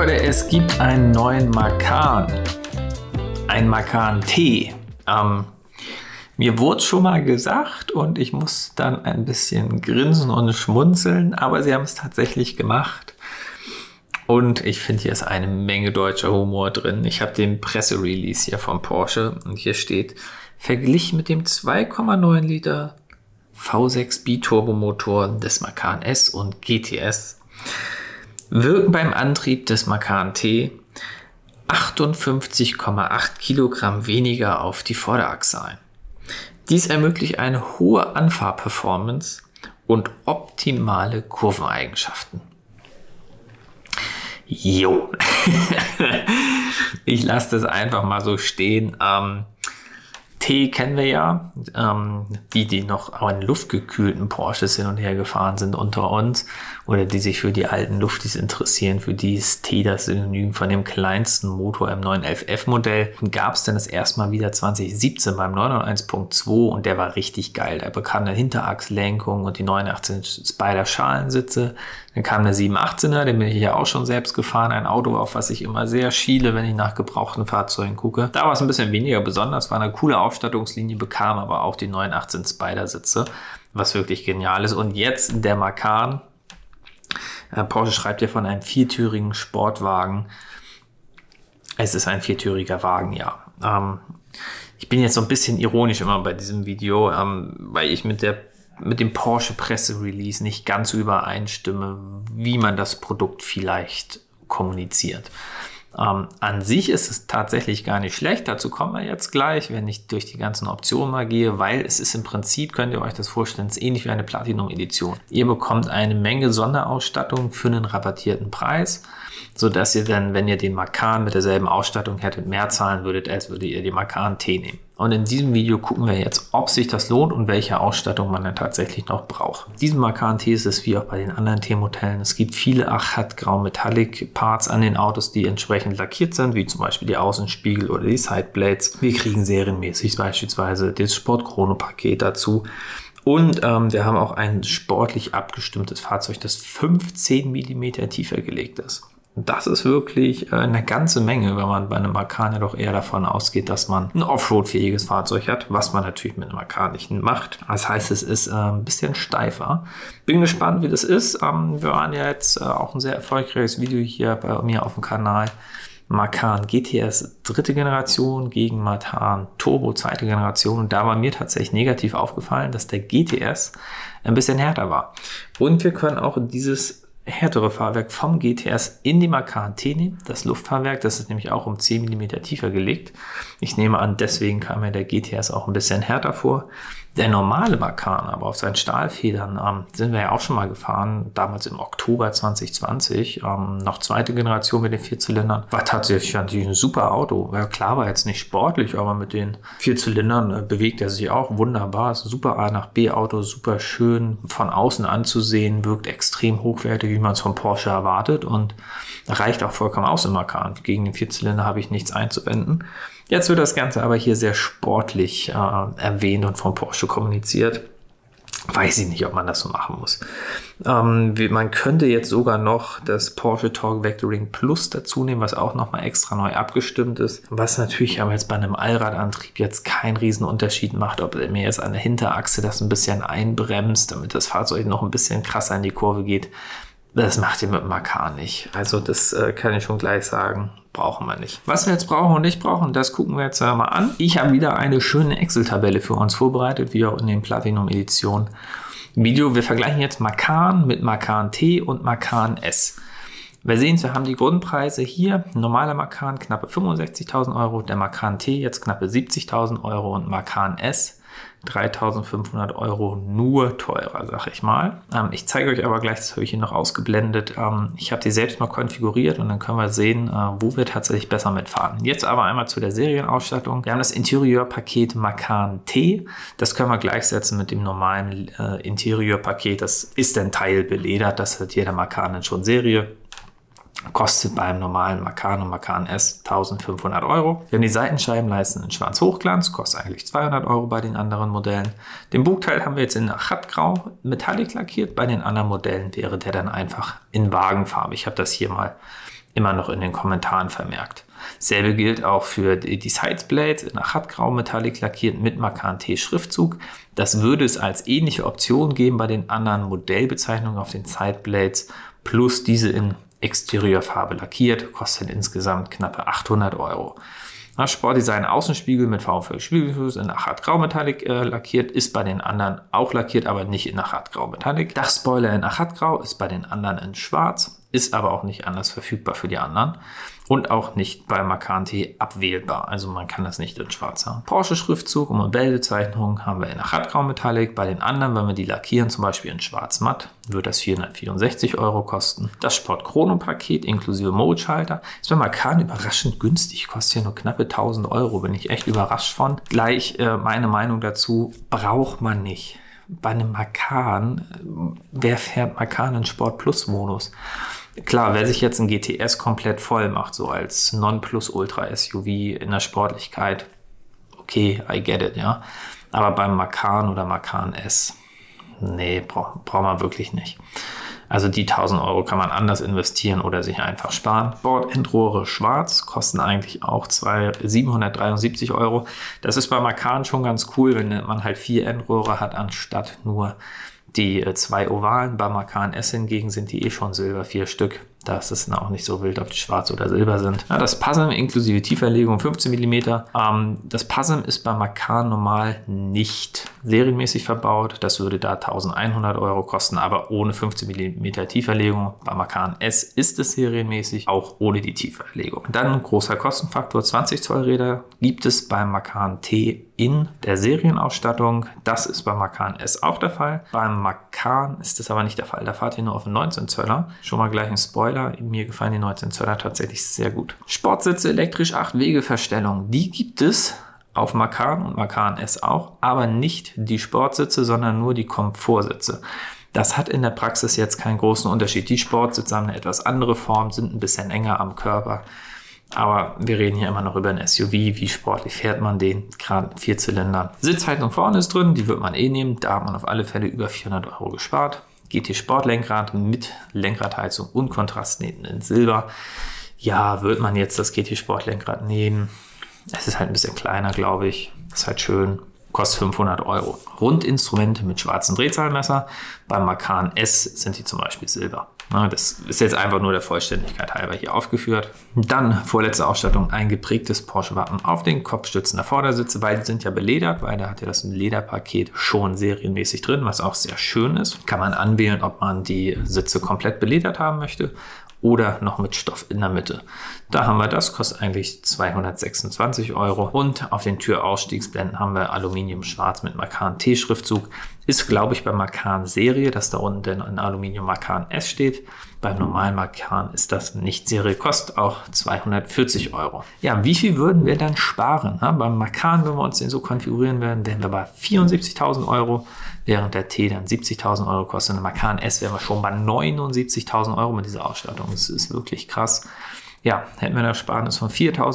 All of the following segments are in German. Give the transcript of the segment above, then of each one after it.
Leute, es gibt einen neuen Macan. Ein Macan T. Mir wurde schon mal gesagt und ich muss dann ein bisschen grinsen und schmunzeln, aber sie haben es tatsächlich gemacht. Und ich finde, hier ist eine Menge deutscher Humor drin. Ich habe den Presserelease hier von Porsche und hier steht, verglichen mit dem 2,9 Liter V6 Biturbomotor des Macan S und GTS wirken beim Antrieb des Macan T 58,8 Kilogramm weniger auf die Vorderachse ein. Dies ermöglicht eine hohe Anfahrperformance und optimale Kurveneigenschaften. Jo, ich lasse das einfach mal so stehen. T kennen wir ja, die noch an luftgekühlten Porsches hin und her gefahren sind unter uns oder die sich für die alten Luftis interessieren, für die ist T das Synonym von dem kleinsten Motor im 911F Modell. Gab es dann das erste Mal wieder 2017 beim 901.2 und der war richtig geil. Der bekam eine Hinterachslenkung und die 918 Spider Schalensitze. Dann kam der 718er, den bin ich ja auch schon selbst gefahren. Ein Auto, auf was ich immer sehr schiele, wenn ich nach gebrauchten Fahrzeugen gucke. Da war es ein bisschen weniger besonders, war eine coole Ausstattungslinie, bekam aber auch die 918 Spider Sitze, was wirklich genial ist. Und jetzt der Macan. Porsche schreibt ja von einem viertürigen Sportwagen. Es ist ein viertüriger Wagen, ja. Ich bin jetzt so ein bisschen ironisch immer bei diesem Video, weil ich mit dem Porsche Presserelease nicht ganz übereinstimme, wie man das Produkt vielleicht kommuniziert. An sich ist es tatsächlich gar nicht schlecht, dazu kommen wir jetzt gleich, wenn ich durch die ganzen Optionen mal gehe, weil es ist im Prinzip, könnt ihr euch das vorstellen, es ist ähnlich wie eine Platinum-Edition. Ihr bekommt eine Menge Sonderausstattung für einen rabattierten Preis, sodass ihr dann, wenn ihr den Macan mit derselben Ausstattung hättet, mehr zahlen würdet, als würdet ihr den Macan T nehmen. Und in diesem Video gucken wir jetzt, ob sich das lohnt und welche Ausstattung man dann tatsächlich noch braucht. In diesem Macan T ist es wie auch bei den anderen T-Modellen. Es gibt viele Achat-Grau Metallic Parts an den Autos, die entsprechend lackiert sind, wie zum Beispiel die Außenspiegel oder die Sideblades. Wir kriegen serienmäßig beispielsweise das Sport Chrono Paket dazu. Und wir haben auch ein sportlich abgestimmtes Fahrzeug, das 15 mm tiefer gelegt ist. Das ist wirklich eine ganze Menge, wenn man bei einem Macan ja doch eher davon ausgeht, dass man ein Offroad-fähiges Fahrzeug hat, was man natürlich mit einem Macan nicht macht. Das heißt, es ist ein bisschen steifer. Bin gespannt, wie das ist. Wir waren ja jetzt auch ein sehr erfolgreiches Video hier bei mir auf dem Kanal. Macan GTS dritte Generation gegen Macan Turbo zweite Generation. Und da war mir tatsächlich negativ aufgefallen, dass der GTS ein bisschen härter war. Und wir können auch dieses härtere Fahrwerk vom GTS in die Macan T nehmen. Das Luftfahrwerk, das ist nämlich auch um 10 mm tiefer gelegt. Ich nehme an, deswegen kam mir der GTS auch ein bisschen härter vor. Der normale Macan, aber auf seinen Stahlfedern, sind wir ja auch schon mal gefahren, damals im Oktober 2020, noch zweite Generation mit den 4 Zylindern. War tatsächlich ein super Auto. Ja, klar, war jetzt nicht sportlich, aber mit den 4 Zylindern bewegt er sich auch wunderbar. Ist ein super A nach B Auto, super schön von außen anzusehen, wirkt extrem hochwertig, wie man es von Porsche erwartet und reicht auch vollkommen aus im Macan. Gegen den 4 Zylinder habe ich nichts einzuwenden. Jetzt wird das Ganze aber hier sehr sportlich erwähnt und von Porsche kommuniziert. Weiß ich nicht, ob man das so machen muss. Man könnte jetzt sogar noch das Porsche Torque Vectoring Plus dazu nehmen, was auch nochmal extra neu abgestimmt ist. Was natürlich aber jetzt bei einem Allradantrieb jetzt keinen riesen Unterschied macht, ob er mir jetzt an der Hinterachse das ein bisschen einbremst, damit das Fahrzeug noch ein bisschen krasser in die Kurve geht. Das macht ihr mit dem Macan nicht. Also das kann ich schon gleich sagen. Brauchen wir nicht. Was wir jetzt brauchen und nicht brauchen, das gucken wir jetzt mal an. Ich habe wieder eine schöne Excel-Tabelle für uns vorbereitet, wie auch in den Platinum-Edition Video. Wir vergleichen jetzt Macan mit Macan T und Macan S. Wir sehen, wir haben die Grundpreise hier. Normaler Macan knappe 65.000 Euro, der Macan T jetzt knappe 70.000 Euro und Macan S 3.500 Euro nur teurer, sag ich mal. Ich zeige euch aber gleich, das habe ich hier noch ausgeblendet. Ich habe die selbst mal konfiguriert und dann können wir sehen, wo wir tatsächlich besser mitfahren. Jetzt aber einmal zu der Serienausstattung. Wir haben das Interieurpaket Macan T. Das können wir gleichsetzen mit dem normalen Interieurpaket. Das ist ein Teil beledert, das hat jeder Macan dann schon Serie. Kostet beim normalen Macan und Macan S 1.500 Euro. Wir haben die Seitenscheibenleisten in Schwarz-Hochglanz, kostet eigentlich 200 Euro bei den anderen Modellen. Den Bugteil haben wir jetzt in Achatgrau Metallic lackiert. Bei den anderen Modellen wäre der dann einfach in Wagenfarbe. Ich habe das hier mal immer noch in den Kommentaren vermerkt. Selbe gilt auch für die Sideblades in Achatgrau Metallic lackiert mit Macan T Schriftzug. Das würde es als ähnliche Option geben bei den anderen Modellbezeichnungen auf den Sideblades, plus diese in Exteriorfarbe lackiert, kostet insgesamt knappe 800 Euro. Sportdesign Außenspiegel mit V-Spiegelfuß in Achatgrau Metallic lackiert, ist bei den anderen auch lackiert, aber nicht in Achatgrau Metallic. Dachspoiler in Achatgrau ist bei den anderen in Schwarz, ist aber auch nicht anders verfügbar für die anderen und auch nicht bei Macan T abwählbar, also man kann das nicht in Schwarz haben. Porsche Schriftzug und Modellbezeichnung haben wir in Achatgrau Metallic, bei den anderen, wenn wir die lackieren, zum Beispiel in Schwarz Matt, wird das 464 Euro kosten. Das Sport Chrono Paket inklusive Mode-Schalter ist bei Macan überraschend günstig, kostet hier nur knappe 1000 Euro, bin ich echt überrascht von. Gleich meine Meinung dazu, braucht man nicht. Bei einem Macan, wer fährt Macan in Sport Plus Modus? Klar, wer sich jetzt ein GTS komplett voll macht, so als Non-Plus-Ultra-SUV in der Sportlichkeit, okay, I get it, ja. Aber beim Macan oder Macan S, nee, braucht man wirklich nicht. Also die 1000 Euro kann man anders investieren oder sich einfach sparen. Bordendrohre schwarz kosten eigentlich auch 773 Euro. Das ist bei Macan schon ganz cool, wenn man halt 4 Endrohre hat, anstatt nur die 2 ovalen. Bei Macan S hingegen sind die schon Silber, 4 Stück. Da ist es dann auch nicht so wild, ob die schwarz oder silber sind. Ja, das PASM inklusive Tieferlegung 15 mm. Das PASM ist bei Macan normal nicht serienmäßig verbaut. Das würde da 1100 Euro kosten, aber ohne 15 mm Tieferlegung. Bei Macan S ist es serienmäßig, auch ohne die Tieferlegung. Dann ein großer Kostenfaktor, 20 Zoll Räder gibt es beim Macan T in der Serienausstattung. Das ist beim Macan S auch der Fall. Beim Macan ist das aber nicht der Fall. Da fahrt ihr nur auf einen 19 Zöller. Schon mal gleich ein Spoiler. Mir gefallen die 19 Zöller tatsächlich sehr gut. Sportsitze elektrisch 8-Wegeverstellung. Die gibt es auf Macan und Macan S auch, aber nicht die Sportsitze, sondern nur die Komfortsitze. Das hat in der Praxis jetzt keinen großen Unterschied. Die Sportsitze haben eine etwas andere Form, sind ein bisschen enger am Körper. Aber wir reden hier immer noch über ein SUV. Wie sportlich fährt man den? Gerade 4 Zylindern. Sitzheizung vorne ist drin, die wird man eh nehmen. Da hat man auf alle Fälle über 400 Euro gespart. GT Sportlenkrad mit Lenkradheizung und Kontrastnähten in Silber. Ja, wird man jetzt das GT Sportlenkrad nehmen? Es ist halt ein bisschen kleiner, glaube ich. Ist halt schön. Kostet 500 Euro. Rundinstrumente mit schwarzem Drehzahlmesser. Beim Macan S sind die zum Beispiel Silber. Das ist jetzt einfach nur der Vollständigkeit halber hier aufgeführt. Dann vorletzte Ausstattung, ein geprägtes Porsche-Wappen auf den Kopfstützen der Vordersitze, weil die sind ja beledert, weil da hat ja das Lederpaket schon serienmäßig drin, was auch sehr schön ist. Kann man anwählen, ob man die Sitze komplett beledert haben möchte oder noch mit Stoff in der Mitte. Da haben wir das, kostet eigentlich 226 Euro. Und auf den Türausstiegsblenden haben wir Aluminium schwarz mit Macan T Schriftzug. Ist, glaube ich, bei Macan Serie, dass da unten in Aluminium Macan S steht. Beim normalen Macan ist das nicht Serie, kostet auch 240 Euro. Ja, wie viel würden wir dann sparen? Beim Macan, wenn wir uns den so konfigurieren werden, wären wir bei 74.000 Euro, während der T dann 70.000 Euro kostet. Und der Macan S wären wir schon bei 79.000 Euro mit dieser Ausstattung. Das ist wirklich krass. Ja, hätten wir eine Ersparnis von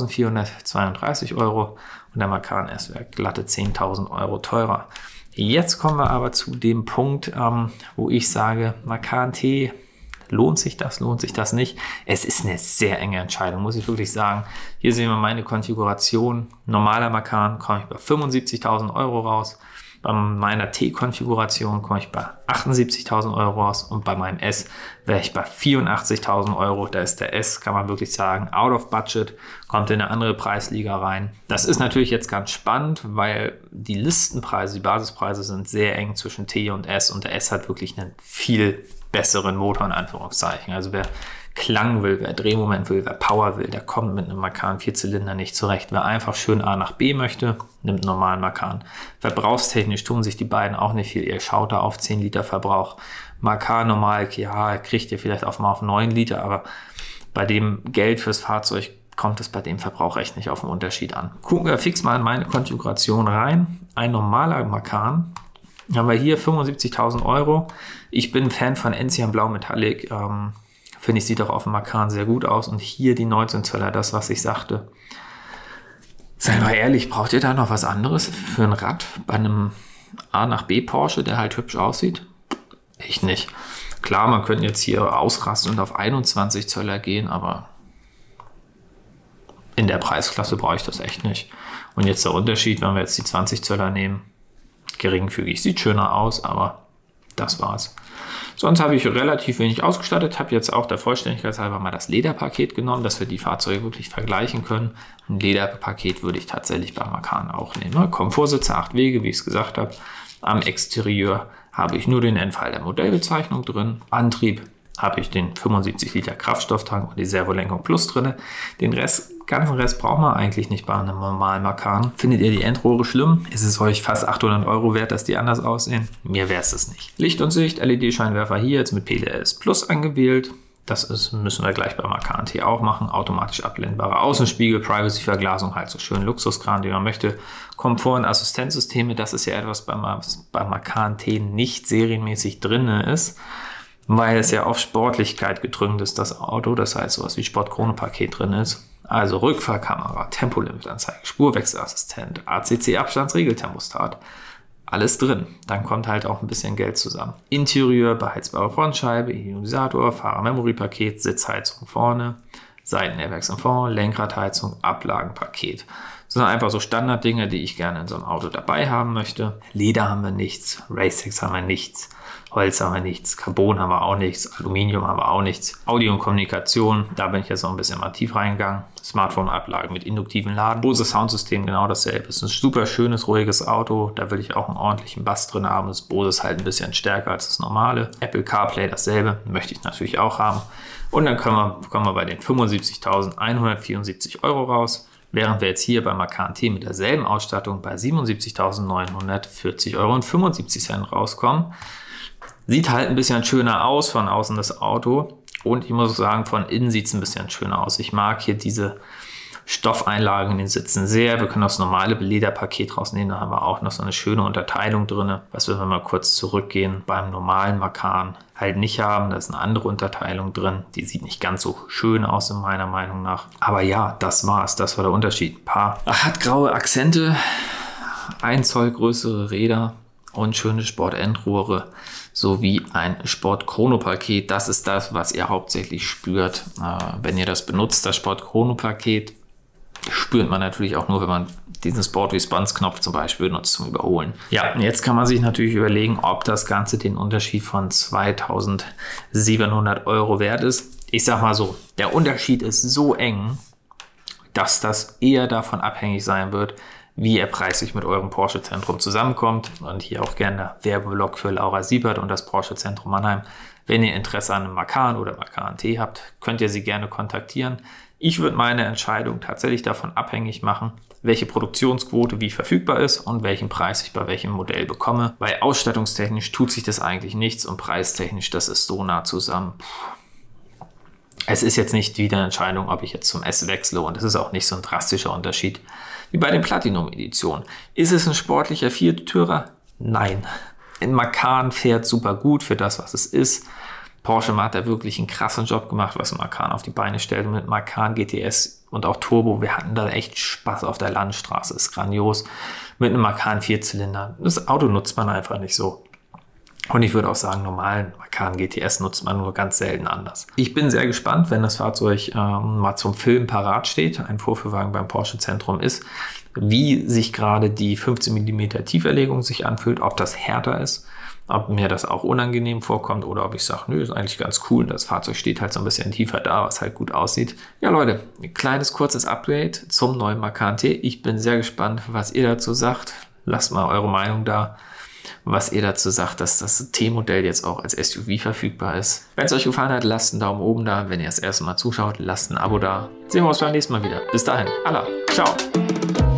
4.432 Euro und der Macan S wäre glatte 10.000 Euro teurer. Jetzt kommen wir aber zu dem Punkt, wo ich sage, Macan T, lohnt sich das nicht? Es ist eine sehr enge Entscheidung, muss ich wirklich sagen. Hier sehen wir meine Konfiguration. Normaler Macan komme ich bei 75.000 Euro raus. Bei meiner T-Konfiguration komme ich bei 78.000 Euro raus und bei meinem S wäre ich bei 84.000 Euro. Da ist der S, kann man wirklich sagen, out of budget, kommt in eine andere Preisliga rein. Das ist natürlich jetzt ganz spannend, weil die Listenpreise, die Basispreise sind sehr eng zwischen T und S und der S hat wirklich einen viel besseren Motor in Anführungszeichen. Also wer Klang will, wer Drehmoment will, wer Power will, der kommt mit einem Macan 4-Zylinder nicht zurecht. Wer einfach schön A nach B möchte, nimmt einen normalen Macan. Verbrauchstechnisch tun sich die beiden auch nicht viel. Ihr schaut da auf 10 Liter Verbrauch. Macan normal, ja, kriegt ihr vielleicht auch mal auf 9 Liter, aber bei dem Geld fürs Fahrzeug kommt es bei dem Verbrauch echt nicht auf den Unterschied an. Gucken wir fix mal in meine Konfiguration rein. Ein normaler Macan. Haben wir hier 75.000 Euro. Ich bin Fan von Enzian Blau Metallic. Finde ich, sieht auch auf dem Macan sehr gut aus. Und hier die 19 Zöller, das, was ich sagte. Seid mal ehrlich, braucht ihr da noch was anderes für ein Rad bei einem A nach B Porsche, der halt hübsch aussieht? Ich nicht. Klar, man könnte jetzt hier ausrasten und auf 21 Zöller gehen, aber in der Preisklasse brauche ich das echt nicht. Und jetzt der Unterschied, wenn wir jetzt die 20 Zöller nehmen, geringfügig, sieht schöner aus, aber das war's. Sonst habe ich relativ wenig ausgestattet, habe jetzt auch der Vollständigkeit halber mal das Lederpaket genommen, dass wir die Fahrzeuge wirklich vergleichen können. Ein Lederpaket würde ich tatsächlich beim Macan auch nehmen. Komfortsitze, 8 Wege, wie ich es gesagt habe. Am Exterieur habe ich nur den Entfall der Modellbezeichnung drin. Antrieb habe ich den 75 Liter Kraftstofftank und die Servolenkung Plus drin. Den ganzen Rest braucht man eigentlich nicht bei einem normalen Macan. Findet ihr die Endrohre schlimm? Ist es euch fast 800 € wert, dass die anders aussehen? Mir wäre es das nicht. Licht und Sicht, LED-Scheinwerfer hier jetzt mit PLS Plus angewählt. Müssen wir gleich beim Macan T auch machen. Automatisch abblendbare Außenspiegel, Privacy-Verglasung, halt so schön Luxuskram, den man möchte. Komfort- und Assistenzsysteme, das ist ja etwas, was beim Macan T nicht serienmäßig drin ist, weil es ja auf Sportlichkeit getrimmt ist, das Auto. Das heißt, sowas wie Sport-Chrono-Paket drin ist. Also Rückfahrkamera, Tempolimitanzeige, Spurwechselassistent, ACC-Abstandsregelthermostat. Alles drin. Dann kommt halt auch ein bisschen Geld zusammen. Interieur, beheizbare Frontscheibe, Ionisator, Fahrer-Memory-Paket, Sitzheizung vorne, Seitenairbags im Fond, Lenkradheizung, Ablagenpaket. Das sind einfach so Standarddinge, die ich gerne in so einem Auto dabei haben möchte. Leder haben wir nichts, Racex haben wir nichts, Holz haben wir nichts, Carbon haben wir auch nichts, Aluminium haben wir auch nichts. Audio und Kommunikation, da bin ich jetzt noch ein bisschen mal tief reingegangen. Smartphone-Ablage mit induktiven Laden. Bose Soundsystem genau dasselbe. Es ist ein super schönes, ruhiges Auto. Da will ich auch einen ordentlichen Bass drin haben. Das Bose ist halt ein bisschen stärker als das normale. Apple CarPlay dasselbe. Möchte ich natürlich auch haben. Und dann kommen wir bei den 75.174 € raus. Während wir jetzt hier beim Macan T mit derselben Ausstattung bei 77.940,75 € rauskommen. Sieht halt ein bisschen schöner aus von außen das Auto. Und ich muss sagen, von innen sieht es ein bisschen schöner aus. Ich mag hier diese Stoffeinlagen in den Sitzen sehr. Wir können das normale Lederpaket rausnehmen. Da haben wir auch noch so eine schöne Unterteilung drin. Was wir, wenn wir mal kurz zurückgehen, beim normalen Macan halt nicht haben. Da ist eine andere Unterteilung drin. Die sieht nicht ganz so schön aus, in meiner Meinung nach. Aber ja, das war's. Das war der Unterschied. Hat graue Akzente, 1 Zoll größere Räder und schöne Sport-Endrohre sowie ein Sport-Chrono-Paket. Das ist das, was ihr hauptsächlich spürt, wenn ihr das benutzt. Das Sport-Chrono-Paket spürt man natürlich auch nur, wenn man diesen Sport-Response-Knopf zum Beispiel benutzt zum Überholen. Ja, jetzt kann man sich natürlich überlegen, ob das Ganze den Unterschied von 2.700 € wert ist. Ich sag mal so, der Unterschied ist so eng, dass das eher davon abhängig sein wird, wie ihr preislich mit eurem Porsche-Zentrum zusammenkommt. Und hier auch gerne der Werbeblock für Laura Siebert und das Porsche-Zentrum Mannheim. Wenn ihr Interesse an einem Macan oder Macan T habt, könnt ihr sie gerne kontaktieren. Ich würde meine Entscheidung tatsächlich davon abhängig machen, welche Produktionsquote wie verfügbar ist und welchen Preis ich bei welchem Modell bekomme. Weil ausstattungstechnisch tut sich das eigentlich nichts und preistechnisch, das ist so nah zusammen. Es ist jetzt nicht wieder eine Entscheidung, ob ich jetzt zum S wechsle, und es ist auch nicht so ein drastischer Unterschied wie bei den Platinum-Editionen. Ist es ein sportlicher Viertürer? Nein. Ein Macan fährt super gut für das, was es ist. Porsche hat da wirklich einen krassen Job gemacht, was ein Macan auf die Beine stellt. Und mit Macan GTS und auch Turbo, wir hatten da echt Spaß auf der Landstraße. Ist grandios. Mit einem Macan Vierzylinder. Das Auto nutzt man einfach nicht so. Und ich würde auch sagen, normalen Macan GTS nutzt man nur ganz selten anders. Ich bin sehr gespannt, wenn das Fahrzeug mal zum Film parat steht, ein Vorführwagen beim Porsche Zentrum ist, wie sich gerade die 15 mm Tieferlegung sich anfühlt, ob das härter ist, ob mir das auch unangenehm vorkommt oder ob ich sage, nö, ist eigentlich ganz cool. Das Fahrzeug steht halt so ein bisschen tiefer da, was halt gut aussieht. Ja Leute, ein kleines, kurzes Upgrade zum neuen Macan T. Ich bin sehr gespannt, was ihr dazu sagt. Lasst mal eure Meinung da, was ihr dazu sagt, dass das T-Modell jetzt auch als SUV verfügbar ist. Wenn es euch gefallen hat, lasst einen Daumen oben da. Wenn ihr das erste Mal zuschaut, lasst ein Abo da. Sehen wir uns beim nächsten Mal wieder. Bis dahin, Allah, ciao.